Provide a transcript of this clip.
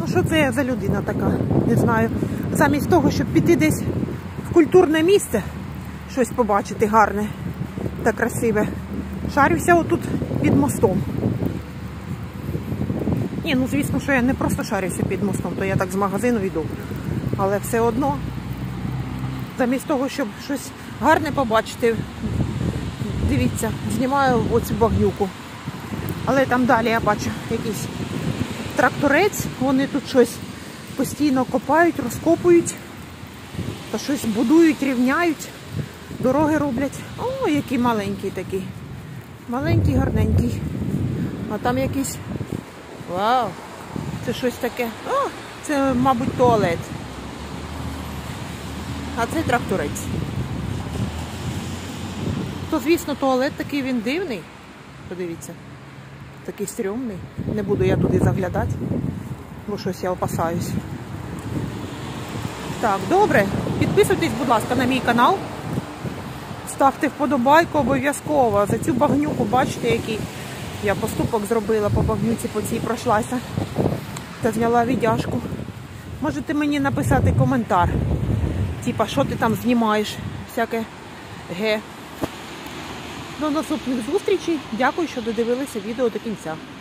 Ну що це за людина така? Не знаю. Замість того, щоб піти десь в культурне місце, щось побачити гарне та красиве, шарюся отут під мостом. Ні, ну звісно, що я не просто шарюся під мостом, то я так з магазину йду. Але все одно, замість того, щоб щось гарне побачити, дивіться, знімаю оцю багнюку. Але там далі я бачу якийсь тракторець, вони тут щось постійно копають, розкопують, та щось будують, рівняють, дороги роблять. О, який маленький такий. Маленький, гарненький. А там якийсь... Вау! Це щось таке. О, це, мабуть, туалет. А це тракторець. То, звісно, туалет такий він дивний. Подивіться. Такий стрьомний. Не буду я туди заглядати, бо щось я опасаюсь. Так, добре. Підписуйтесь, будь ласка, на мій канал. Ставте вподобайку обов'язково. За цю багнюку, бачите, який я поступок зробила по багнюці, по цій пройшлася. Та зняла віддяжку. Можете мені написати коментар. Типа, що ти там знімаєш? Всяке ге. До наступних зустрічей. Дякую, що додивилися відео до кінця.